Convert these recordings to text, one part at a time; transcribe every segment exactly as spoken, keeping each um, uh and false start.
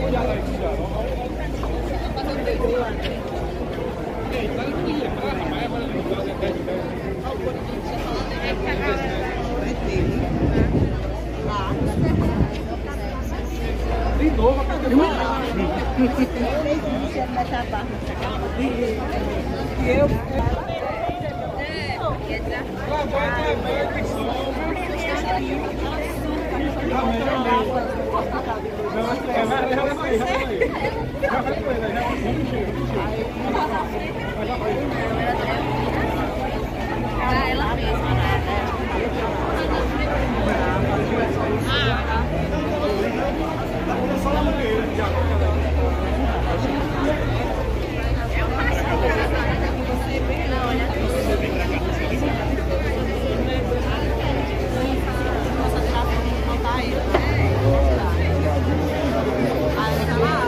De novo, a casa de e eu. Ela mesma, né?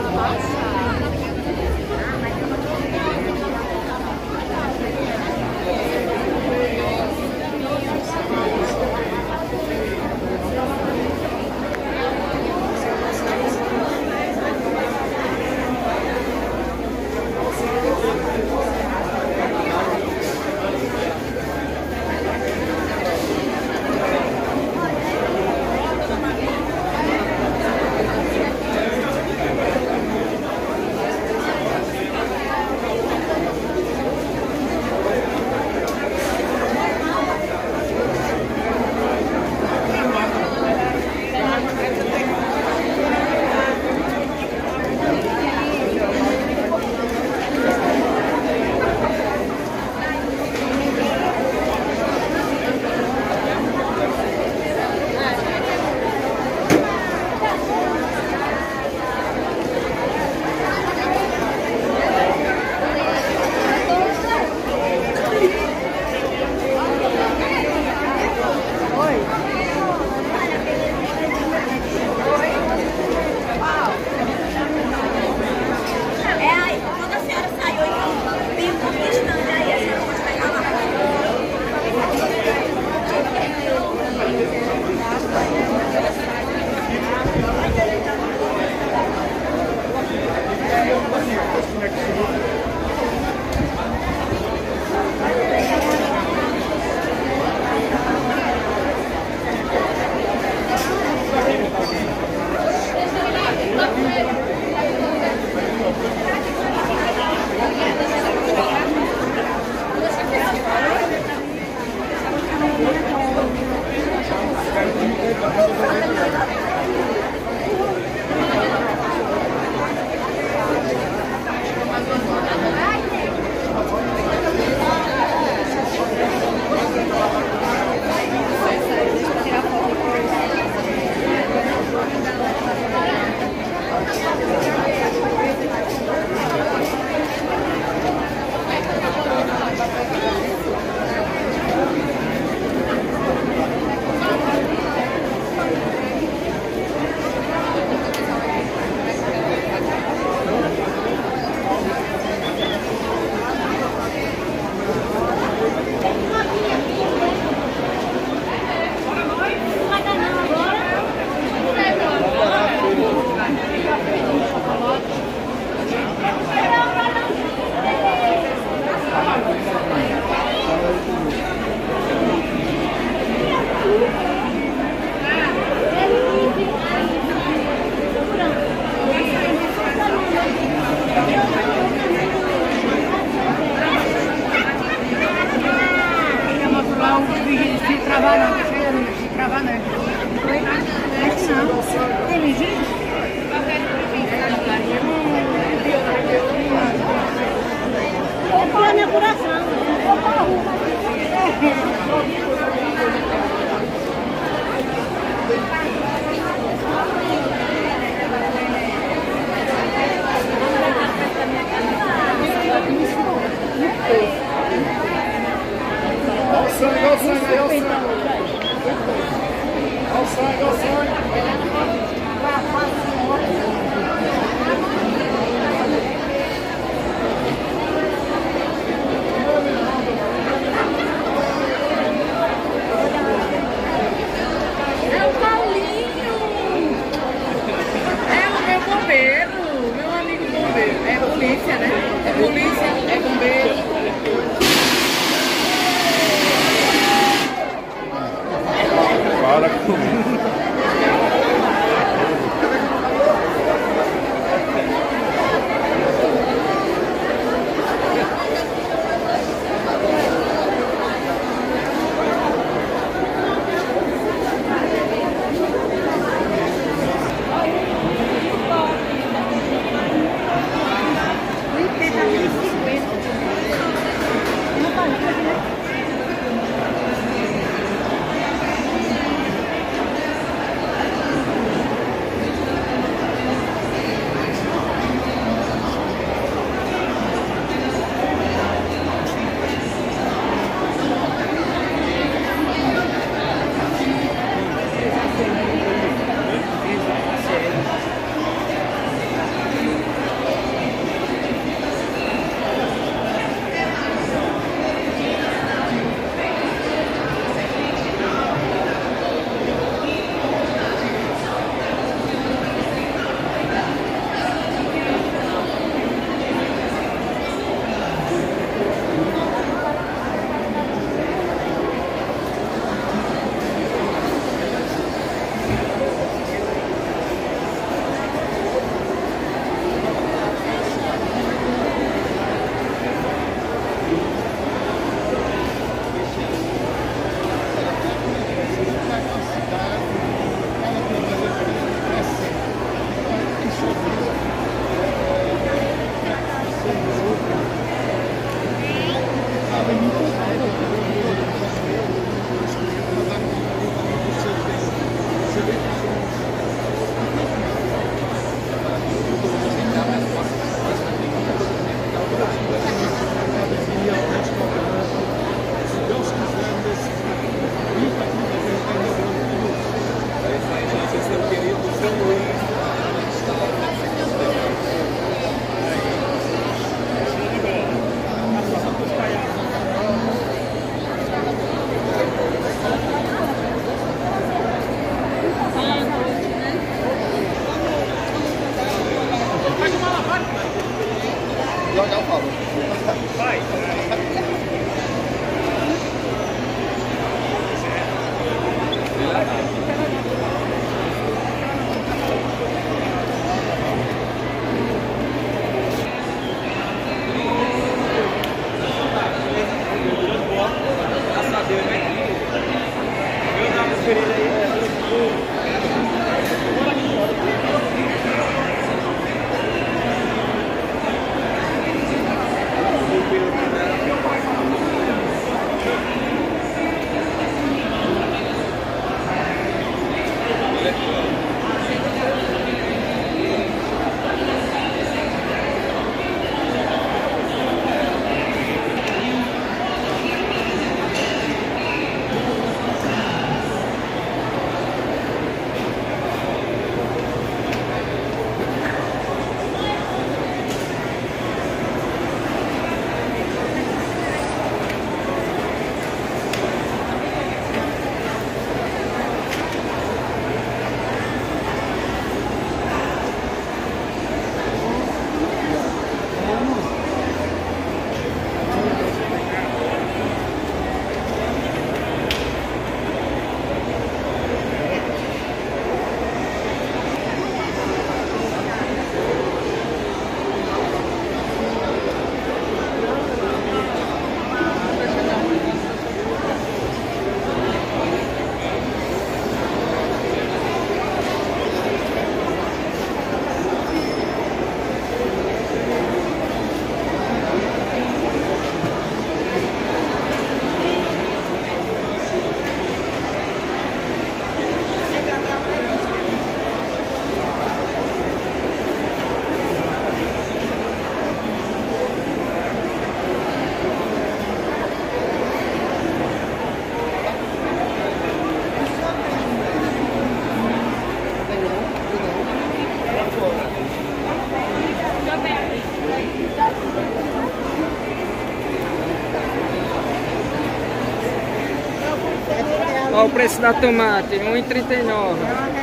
preço da tomate, um e trinta e nove.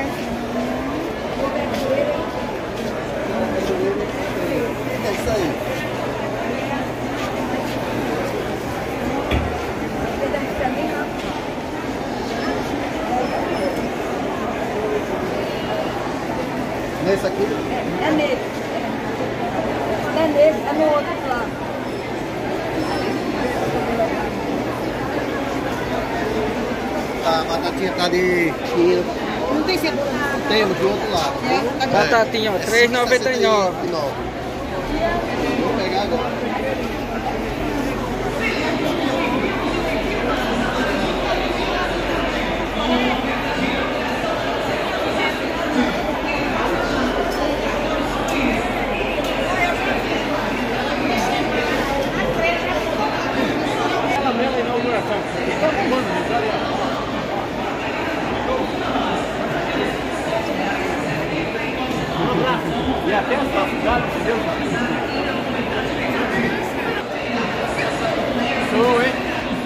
É isso aí. Nesse aqui? É nele. É nele, é no outro lado. Tá, a batatinha tá de quilo. Não tem sido. Temos do outro lado. É. Batatinha, ó, três e noventa e nove. Vou pegar agora. E até a sua cidade, entendeu? Show, hein?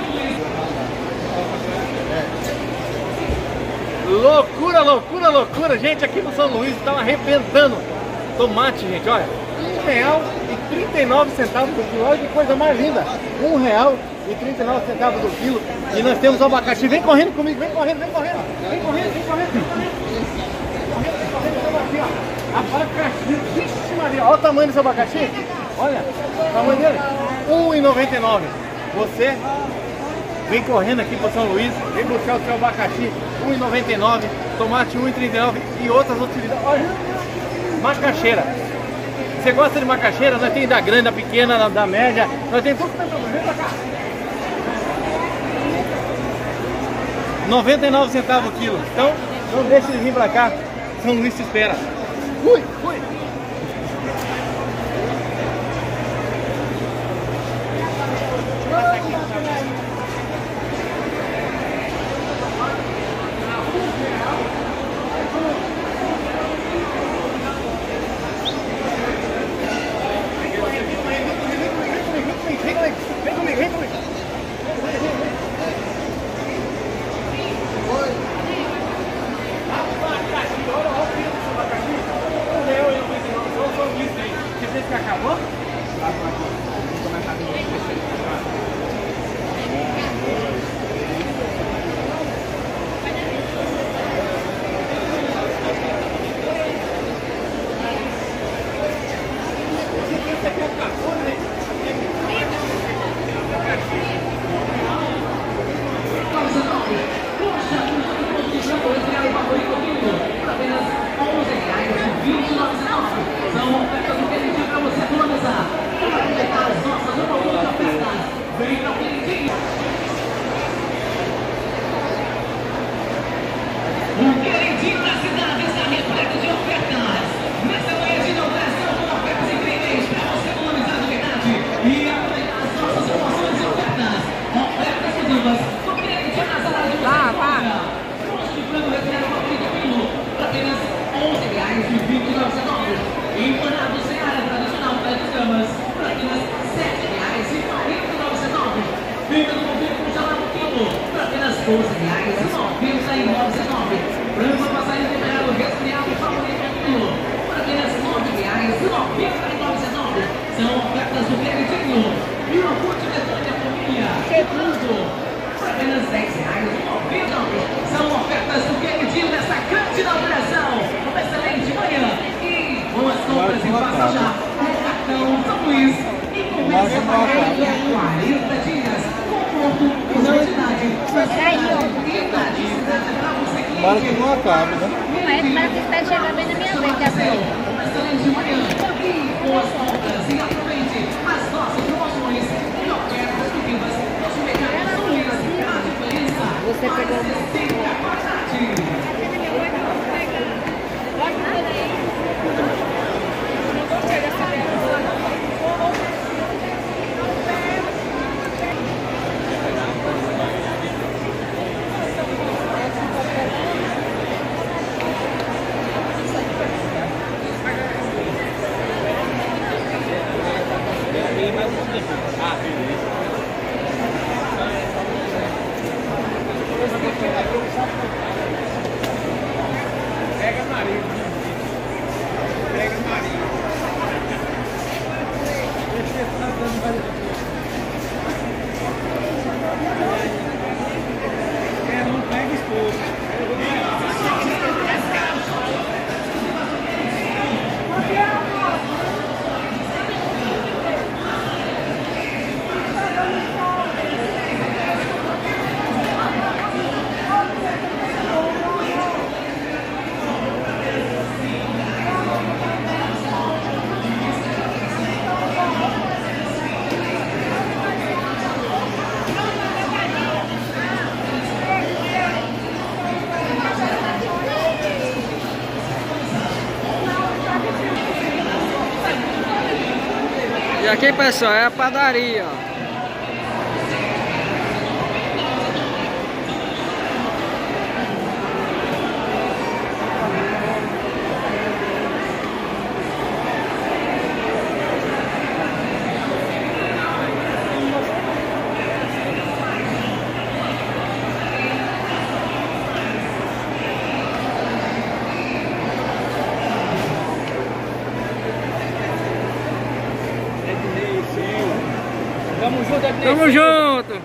Loucura, loucura, loucura. Gente, aqui no São Luís estão arrebentando tomate, gente, olha. Um real e trinta e nove centavos do quilo. Olha que coisa mais linda. Um real e trinta e nove centavos do quilo. E nós temos o abacaxi. Vem correndo comigo, vem correndo, vem correndo. Vem correndo, vem correndo, vem correndo. Vem correndo, estamos aqui, ó. Abacaxi, vixe Maria, olha o tamanho desse abacaxi. Olha, o tamanho dele, um e noventa e nove. Você vem correndo aqui para São Luís, vem buscar o seu abacaxi, um e noventa e nove, tomate um e trinta e nove e outras utilidades. Olha, macaxeira. Você gosta de macaxeira? Nós temos da grande, da pequena, da, da média, nós temos tudo. Vem pra cá. noventa e nove centavos o quilo. Então, não deixe de vir pra cá. São Luís te espera. Fui, fui. Vem comigo, vem comigo. Que acabou? Vá, vá. Empanado Seara tradicional das camas, por apenas sete reais e quarenta e nove centavos. Venda do governo congelado quilo, por apenas doze reais e noventa e nove centavos. Frango passarinho temperado resfriado favorito quilo, por apenas nove reais e noventa e nove centavos. São ofertas do queridinho. E o iogurte Betânia Família, segundo, por apenas dez reais e noventa centavos. São ofertas do queridinho nessa grande inauguração. Uma excelente manhã. Boas compras e faça já no cartão São Luís e comece a pagar em quarenta dias. Conforto e quantidade. Qualidade cidade para você que Tomara que não acabe, né? Não é, tomara que espere chegar bem na minha vez, que é uma excelente manhã. E boas compras e aproveite as nossas promoções e ofertas exclusivas no supermercado São Luís. A diferença Você pegou sempre a qualidade. Ah, beleza. E aqui, pessoal, é a padaria, ó. Tamo junto, Ednei. Tamo junto!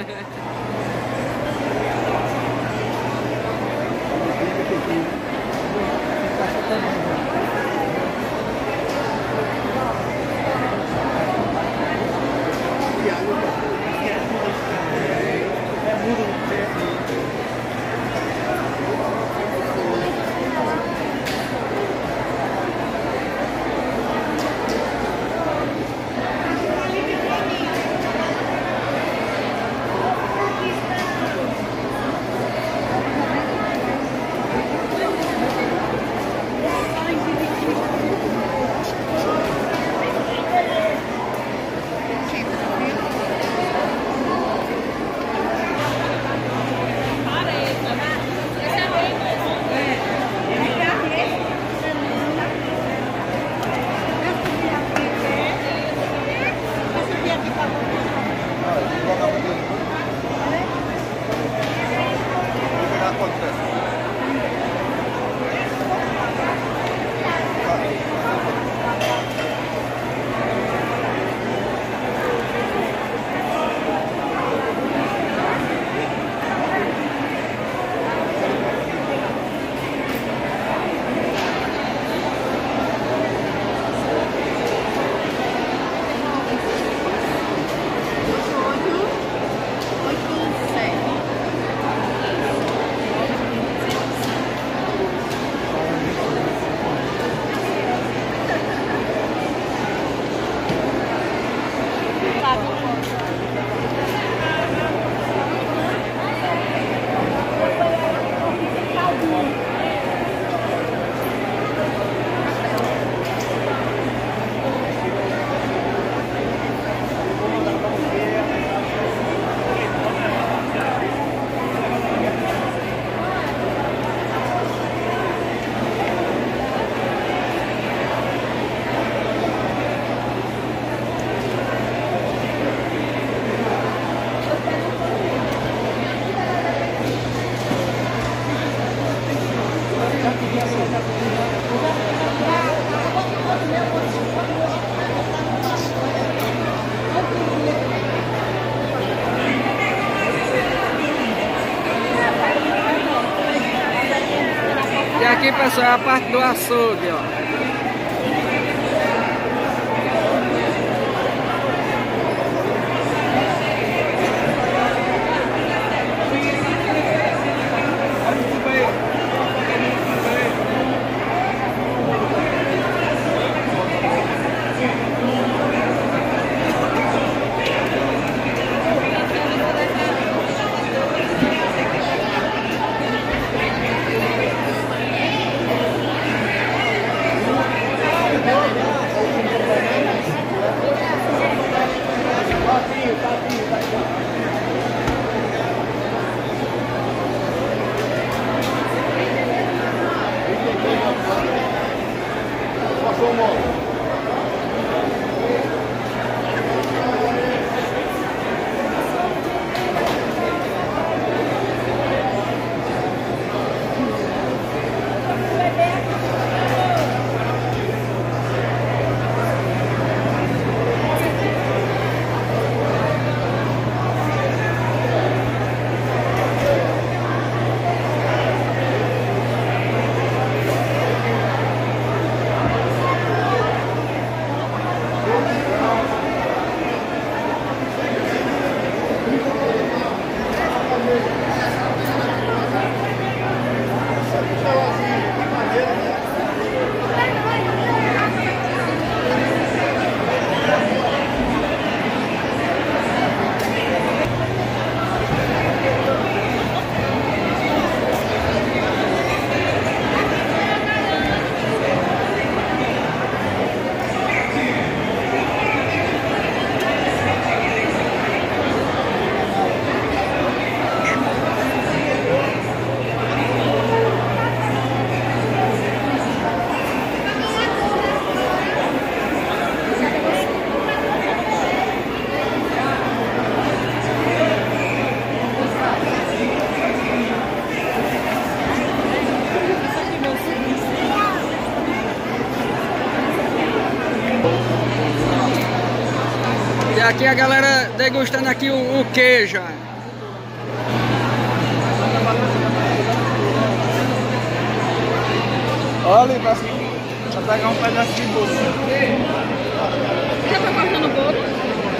E aqui, pessoal, é a parte do açougue, ó. aqui a galera degustando aqui o, o queijo. Olha, pra pegar um pedaço de bolo. Você tá cortando o bolo?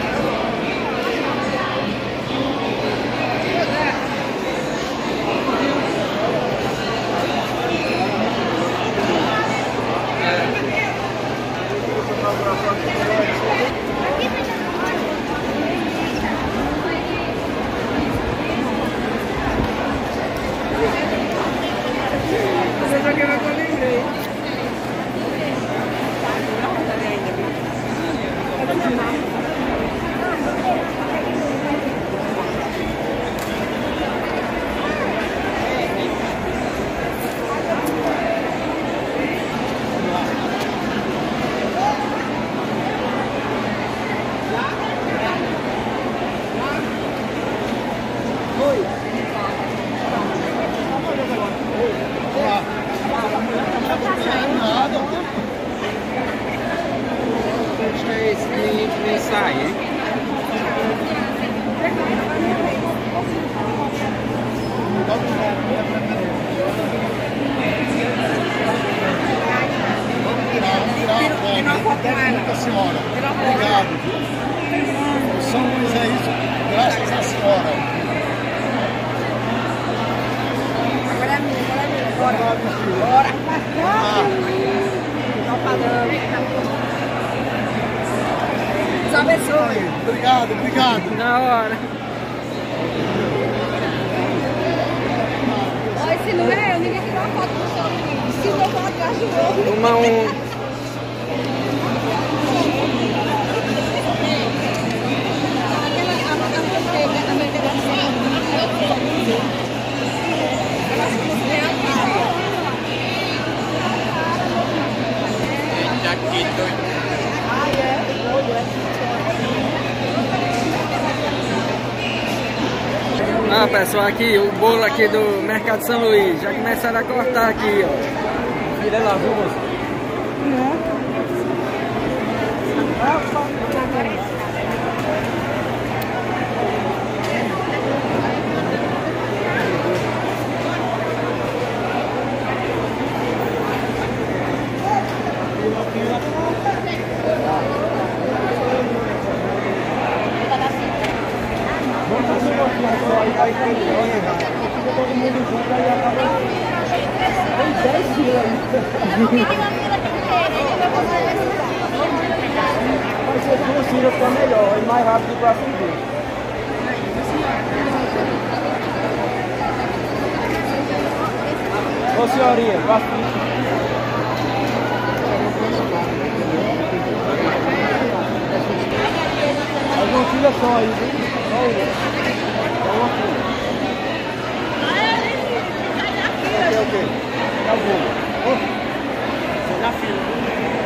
Nem sai, hein? Técnica, senhora. Obrigado. São Luís é isso. Graças à senhora. Agora é minha, agora é minha. Bora. Bora. Ah. Tá falando. Deus abençoe. Obrigado, obrigado. Na hora. Olha, se não é eu, ninguém tirou uma foto do seu menino. Se eu vou atrás do outro. Uma um. Ah, pessoal, aqui o bolo aqui do Mercado São Luís. Já começaram a cortar aqui, ó. Vira lá, viu, moço? Vai ser possível ficar melhor e mais rápido para frente. Ô senhorinha, vá frente. Mas não tira só aí, viu? Só uma. Só uma filha. Ok, ok. Tá bom. Você na fila.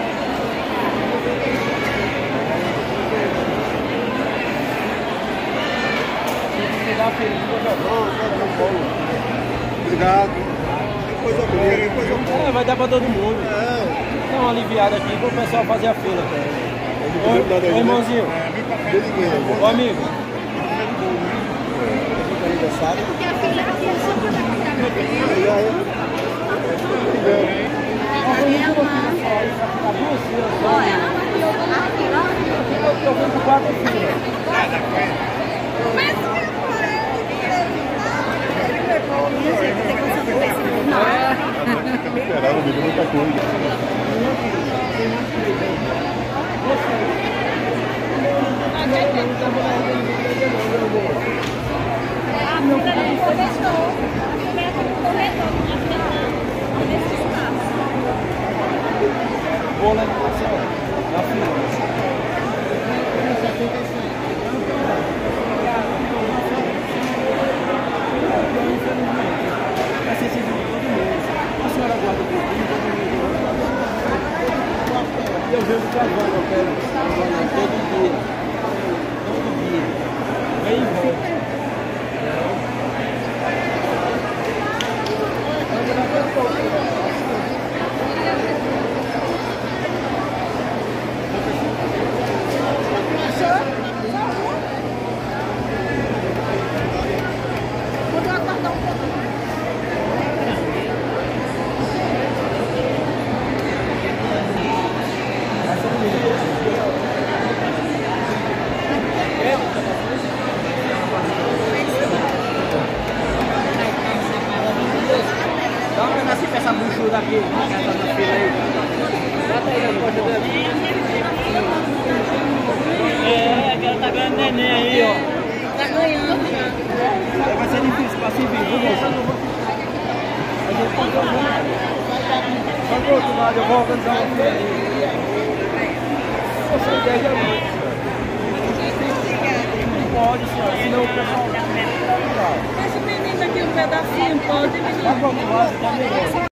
Obrigado. Coisa boa, coisa boa. É, vai dar pra todo mundo. É. Dá uma aliviada aqui pro pessoal fazer a fila. Ô, ô irmãozinho. Ô amigo. Porque a filha aqui é só pra Olha, aqui, ó. Eu vim com quatro filhos. Esperaram, me deu muita coisa. A filha não começou. Começa no corredor, nesse espaço. Vou lá na fila. Eu vejo trabalho, eu quero trabalhar todo dia. Todo dia. Vem e volta. vou organizar uma feira aí. Você quer já muito, não pode, senhora, senão o pessoal não vai. Deixa o menino aqui um pedacinho, pode, menino. Tá bom,